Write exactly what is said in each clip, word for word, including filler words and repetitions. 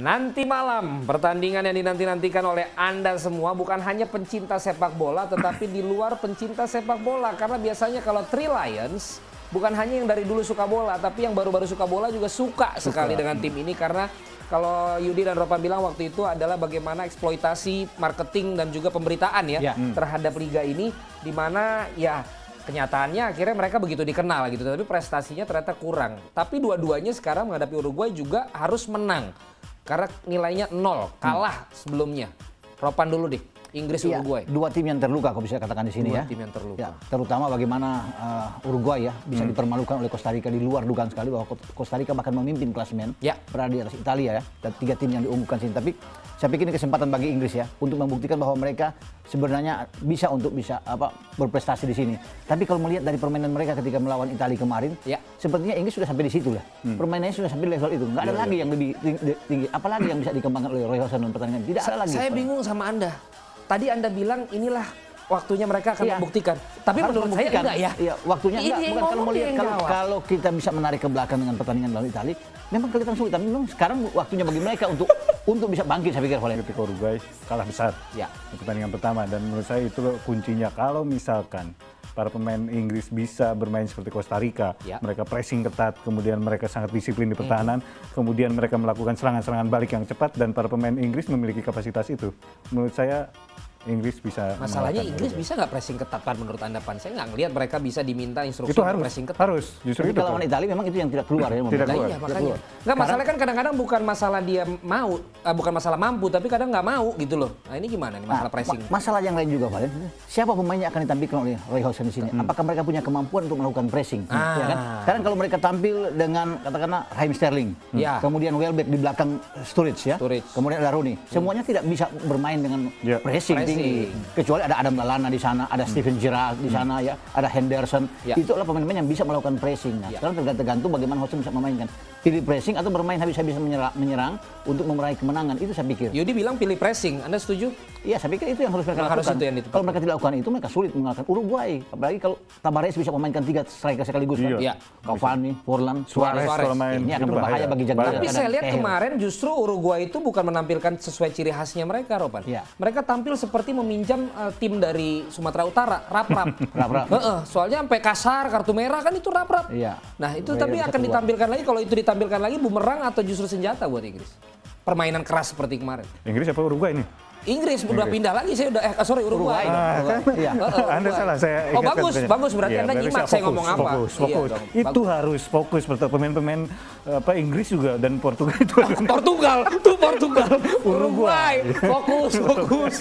Nanti malam, pertandingan yang dinanti-nantikan oleh Anda semua bukan hanya pencinta sepak bola, tetapi di luar pencinta sepak bola. Karena biasanya kalau Three Lions, bukan hanya yang dari dulu suka bola, tapi yang baru-baru suka bola juga suka, suka sekali dengan tim ini. Karena kalau Yudi dan Ropan bilang waktu itu adalah bagaimana eksploitasi marketing dan juga pemberitaan ya, ya. Hmm. terhadap liga ini, di mana ya kenyataannya akhirnya mereka begitu dikenal gitu, tapi prestasinya ternyata kurang. Tapi dua-duanya sekarang menghadapi Uruguay juga harus menang. Karena nilainya nol, kalah hmm. sebelumnya. Ropan dulu dik, Inggris iya, Uruguay. Dua tim yang terluka kalau bisa katakan di sini dua ya. tim yang terluka. Ya, terutama bagaimana uh, Uruguay ya bisa hmm. dipermalukan oleh Costa Rica, di luar dugaan sekali bahwa Costa Rica bahkan memimpin klasemen ya. berada di atas Italia ya. Dan tiga tim yang diunggulkan sini. Tapi saya pikir ini kesempatan bagi Inggris ya untuk membuktikan bahwa mereka sebenarnya bisa untuk bisa apa berprestasi di sini. Tapi kalau melihat dari permainan mereka ketika melawan Italia kemarin, ya. sepertinya Inggris sudah sampai di situ lah. Hmm. Permainannya sudah sampai level itu. Nggak ada ya, lagi ya. yang lebih tinggi. Apalagi yang bisa dikembangkan oleh Roy Hodgson dalam pertandingan. Tidak Sa ada lagi. Saya bingung sama Anda. Tadi Anda bilang inilah waktunya mereka akan iya. membuktikan. Tapi Harus menurut membuktikan. saya enggak ya. Iya, waktunya ini enggak. Bukan kalau melihat kalau, kalau kita bisa menarik ke belakang dengan pertandingan lawan Italia, memang kelihatan sulit. Tapi memang sekarang waktunya bagi mereka untuk untuk bisa bangkit, saya pikir. Ketika Uruguay kalah besar ya. di pertandingan pertama, dan menurut saya itu kuncinya. Kalau misalkan para pemain Inggris bisa bermain seperti Costa Rica, ya. mereka pressing ketat, kemudian mereka sangat disiplin di pertahanan, hmm. kemudian mereka melakukan serangan-serangan balik yang cepat, dan para pemain Inggris memiliki kapasitas itu. Menurut saya Inggris bisa. Masalahnya Inggris juga. bisa nggak pressing ketat, Pan, menurut Anda, Pan? Saya nggak ngelihat mereka bisa diminta instruksi itu harus, pressing ketat. Harus, justru itu. Kalau lawan Italia memang itu yang tidak keluar ya. Tidak keluar. Iya, makanya. Nggak, masalahnya kan kadang-kadang bukan masalah dia mau, uh, bukan masalah mampu, tapi kadang nggak mau gitu loh. Nah ini gimana nih masalah nah, pressing? Ma masalah yang lain juga, Valen. Siapa pemain yang akan ditampilkan oleh Roy Hodgson di sini? Hmm. Apakah mereka punya kemampuan untuk melakukan pressing? Ah. Ya kan? Sekarang kalau mereka tampil dengan katakanlah Raheem Sterling, hmm. ya. kemudian Welbeck di belakang Sturridge ya, Sturridge. kemudian ada Rooney, hmm. semuanya tidak bisa bermain dengan yeah. pressing, pressing tinggi. Kecuali ada Adam Lallana di sana, ada hmm. Steven Gerrard di sana hmm. ya, ada Henderson. Ya. Itu adalah pemain-pemain yang bisa melakukan pressing. Nah, ya. sekarang tergantung bagaimana Hodgson bisa memainkan. Pilih pressing atau bermain habis-habisan menyerang, menyerang untuk meraih kemenangan, itu saya pikir. Yudi bilang pilih pressing, Anda setuju? Iya, saya pikir itu yang harus mereka nah, lakukan. Harus kalau mereka tidak lakukan itu, mereka sulit mengalahkan Uruguay. Apalagi kalau Tavares bisa memainkan tiga striker sekaligus. Iya. Kan? Cavani, Forlan, Suarez. Suarez. Main, ini akan berbahaya bagi jaga. Tapi saya lihat kemarin justru Uruguay itu bukan menampilkan sesuai ciri khasnya mereka, Ropan. Ya. Mereka tampil seperti meminjam uh, tim dari Sumatera Utara, rap-rap. Rap-rap. Soalnya sampai kasar, kartu merah kan itu rap-rap. Iya. Nah itu tapi akan ditampilkan lagi, kalau itu ditampilkan lagi bumerang atau justru senjata buat Inggris? Permainan keras seperti kemarin. Inggris apa Uruguay nih? Inggris udah pindah lagi, saya udah eh sorry Uruguay. Ah, kan? Iya. Anda salah, saya Oh bagus, katanya. bagus berarti ya, Anda nyimak saya ngomong apa. Fokus, fokus. Iya, itu bagus. Harus fokus, pemain-pemain apa Inggris juga dan Portugal itu. Portugal, tuh Portugal, Uruguay, fokus, fokus.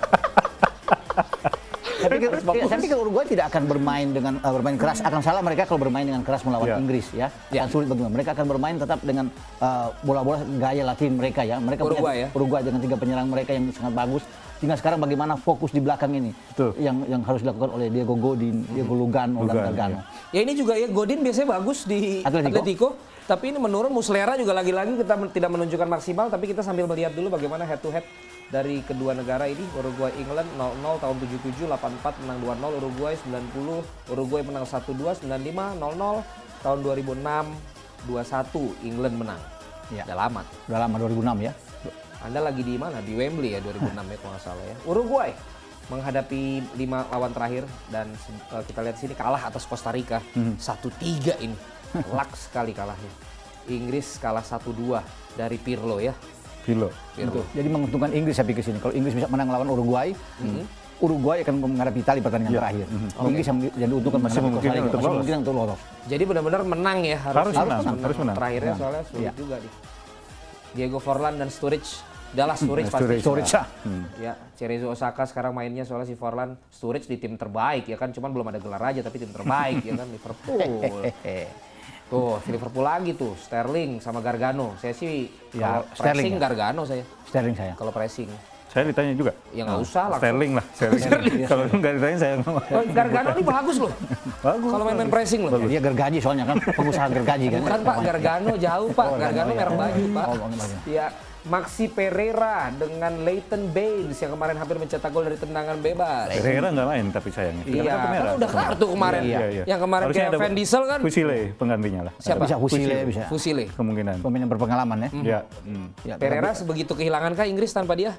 Saya pikir, ya, saya pikir Uruguay tidak akan bermain dengan uh, bermain keras. Akan salah mereka kalau bermain dengan keras melawan yeah. Inggris ya. Yeah. Akan sulit bagi mereka. Mereka akan bermain tetap dengan bola-bola uh, gaya Latin mereka ya. Mereka Uruguay, punya ya? Uruguay dengan tiga penyerang mereka yang sangat bagus. Tinggal sekarang bagaimana fokus di belakang ini. Betul. Yang yang harus dilakukan oleh Diego Godin, mm-hmm. Diego Lugano, dan Gargano. Ya. ya ini juga ya Godin biasanya bagus di Atletico. Atletico. Tapi ini menurun, Muslera juga lagi-lagi kita tidak menunjukkan maksimal. Tapi kita sambil melihat dulu bagaimana head to head dari kedua negara ini. Uruguay England nol nol tahun tujuh puluh tujuh, delapan puluh empat menang dua nol, Uruguay sembilan puluh, Uruguay menang satu dua, sembilan puluh lima, nol nol, tahun dua ribu enam, dua satu, England menang. Ya. Udah lama. Udah lama dua ribu enam ya. Anda lagi di mana? Di Wembley ya dua ribu enam ya kalau nggak salah ya. Uruguay menghadapi lima lawan terakhir dan uh, kita lihat sini kalah atas Costa Rica satu tiga hmm. ini. Telak sekali kalahnya. Inggris kalah satu dua dari Pirlo ya. Pirlo. Pirlo. Jadi menguntungkan Inggris saya pikir sini. Kalau Inggris bisa menang lawan Uruguay, mm-hmm. Uruguay akan menghadapi Italia pertandingan yeah. terakhir. Mm-hmm. okay. Inggris yang diuntungkan masih mungkin untuk lolos. Mungkin untuk lolos. Jadi benar-benar menang ya harus, harus, harus menang. Harus menang. Terakhirnya menang. soalnya sulit yeah. juga nih. Diego Forlan dan Sturridge. Adalah Sturridge hmm, pasti. Sturridge ya. Hmm. Ya, Cerezo Osaka sekarang mainnya soalnya si Forlan, Sturridge di tim terbaik ya kan, cuman belum ada gelar aja tapi tim terbaik ya kan, Liverpool. Tuh, Liverpool lagi tuh, Sterling sama Gargano. Saya sih ya, kalau pressing ya. Gargano saya. Sterling saya. Kalau pressing. Saya ditanya juga. Ya nggak usah langsung. Sterling lah. Sterling. Kalau nggak ditanya saya nggak mau. Oh, Gargano ini bagus loh. Bagus. Kalau main-main pressing loh. Dia gergaji soalnya kan, pengusaha gergaji kan. Bukan Pak, Gargano jauh Pak. Gargano merek baju Pak. Ya, Maxi Pereira dengan Leighton Baines yang kemarin hampir mencetak gol dari tendangan bebas. Pereira nggak main tapi sayangnya. Iya, kan udah kartu kemarin. Iya, iya. Yang kemarin kayak Van Diesel kan. Fusile penggantinya lah. Siapa? Bisa Fusile, bisa. Fusile. Kemungkinan. Pemain yang berpengalaman ya. Iya. Hmm. Ya, Pereira sebegitu kehilangankah Inggris tanpa dia?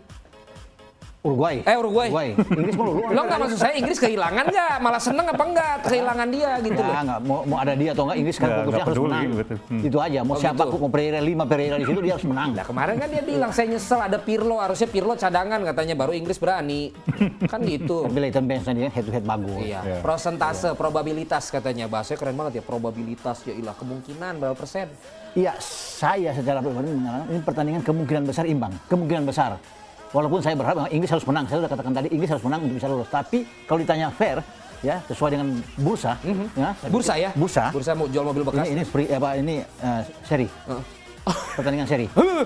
Uruguay. Eh Uruguay. Uruguay. Inggris mau lu. Lo nggak maksud saya Inggris kehilangan nggak? Malah seneng apa enggak kehilangan dia gitu loh? Ya, nggak mau, mau ada dia atau enggak Inggris kan Nggak, fokusnya nggak harus peduli, menang. betul. Hmm. Itu aja. Mau Oh, siapa gitu. mau Pereira lima Pereira di situ dia harus menang. Nah kemarin kan dia bilang saya nyesel ada Pirlo, harusnya Pirlo cadangan katanya baru Inggris berani. Kan gitu. Tapi Leighton Baines tadi head to head bagus. Iya, Iya. prosentase, probabilitas katanya. Bahasanya keren banget ya, probabilitas ya ilah kemungkinan berapa persen. Iya, saya secara pribadi mengatakan ini pertandingan kemungkinan besar imbang, kemungkinan besar. Walaupun saya berharap Inggris harus menang, saya sudah katakan tadi Inggris harus menang untuk bisa lolos. Tapi kalau ditanya fair, ya sesuai dengan bursa, Mm-hmm. ya, Bursa ya? bursa, Bursa mau jual mobil bekas. ini ini free, apa ini uh, seri, Uh. pertandingan seri.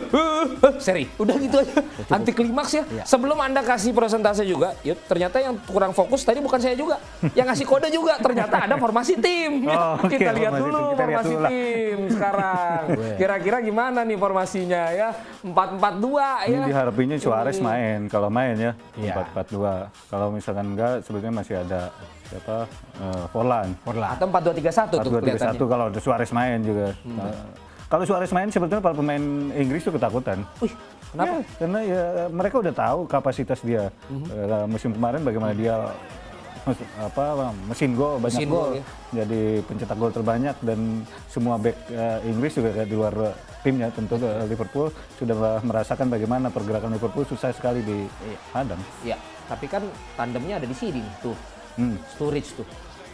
Seri, udah gitu aja. Anti klimaks ya. Iya. Sebelum Anda kasih persentase juga, yuk, ternyata yang kurang fokus tadi bukan saya juga. Yang ngasih kode juga, ternyata ada formasi tim. Oh, oke, Kita lihat formasi dulu tim. Kita lihat formasi dulu lah. tim sekarang. Kira-kira gimana nih formasinya ya? empat empat dua ya. Ini diharapinnya Suarez main, kalau main ya Iya. empat empat dua. Kalau misalkan enggak, sebetulnya masih ada siapa? Uh, Forlan. Atau empat dua tiga satu tuh empat dua tiga kelihatannya. satu kalau ada Suarez main juga. Uh, kalau Suarez main sebetulnya para pemain Inggris itu ketakutan. Wih, kenapa? Ya, karena ya mereka udah tahu kapasitas dia. Uh, musim kemarin bagaimana dia mes- apa mesin gol banyak Mesin gol gol, ya. jadi pencetak gol terbanyak dan semua back uh, Inggris juga di luar uh, timnya tentu uh, Liverpool sudah merasakan bagaimana pergerakan Liverpool susah sekali dihadang. Iya, tapi kan tandemnya ada di sini tuh. Hmm. Sturridge tuh.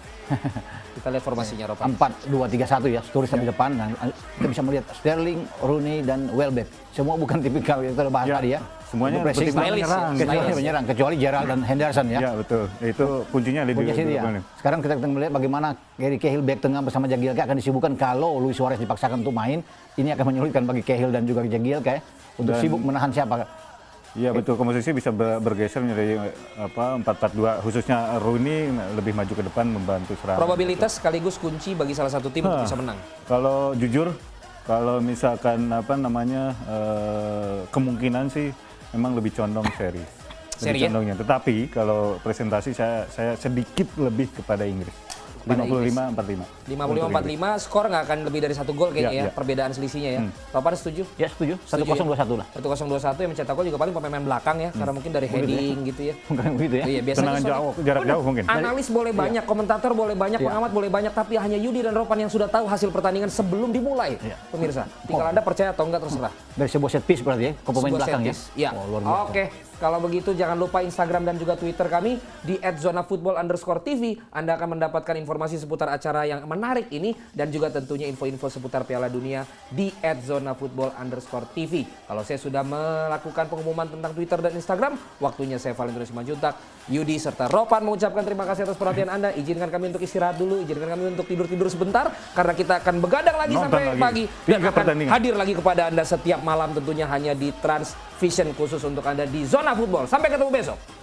Kita lihat formasinya Ropan. empat dua tiga satu ya, Sturridge di depan. Dan kita bisa melihat Sterling, Rooney dan Welbeck. Semua bukan tipikal yang kita bahas Ya, tadi ya. semuanya Untuk pressing, bertipe stylish, menyerang. ya. kecuali Stylish. menyerang, kecuali Gerrard dan Henderson ya. Ya betul, itu kuncinya ada di Punya sini ya. depan. Sekarang kita akan melihat bagaimana Gary Cahill back tengah bersama Jagielka akan disibukkan kalau Luis Suarez dipaksakan untuk main. Ini akan menyulitkan bagi Cahill dan juga Jagielka ya, untuk Dan- sibuk menahan siapa. Iya betul, komposisi bisa ber- bergeser menjadi apa empat empat dua, khususnya Rooney lebih maju ke depan membantu serangan. Probabilitas sekaligus kunci bagi salah satu tim untuk Hah, bisa menang. Kalau jujur, kalau misalkan apa namanya eh, kemungkinan sih memang lebih condong seri. Lebih Seri ya? condongnya. Tetapi kalau presentasi saya saya sedikit lebih kepada Inggris. lima puluh lima empat puluh lima. lima puluh lima empat puluh lima, skor nggak akan lebih dari satu gol kayaknya ya, Ya, ya. perbedaan selisihnya ya. Bapak setuju? Ya setuju, satu kosong dua satu lah. satu kosong dua satu yang mencetak gol juga paling pemain belakang ya, karena mungkin dari heading gitu ya. Bukan begitu ya. Iya, biasanya Tendangan soalnya- jauh, jarak jauh mungkin. Analis boleh banyak, komentator boleh banyak, Iya. pengamat boleh banyak, tapi hanya Yudi dan Ropan yang sudah tahu hasil pertandingan sebelum dimulai. Iya. Pemirsa, tinggal Anda percaya atau enggak terserah. Dari sebuah set piece berarti ya, ke pemain Sebuah belakang ya. set piece. Iya. Oh, luar biasa. Oke, kalau begitu jangan lupa Instagram dan juga Twitter kami di et zona football underscore t v. Anda akan mendapatkan informasi seputar acara yang menarik ini dan juga tentunya info-info seputar Piala Dunia di et zona football underscore t v. Kalau saya sudah melakukan pengumuman tentang Twitter dan Instagram, waktunya saya Valentinus Simanjuntak, Yudi serta Ropan mengucapkan terima kasih atas perhatian Anda. Izinkan kami untuk istirahat dulu, izinkan kami untuk tidur-tidur sebentar karena kita akan begadang lagi Nonton sampai lagi. pagi dan Tiga akan pertandingan. hadir lagi kepada Anda setiap malam tentunya hanya di Transvision khusus untuk Anda di Zona Football. Sampai ketemu besok.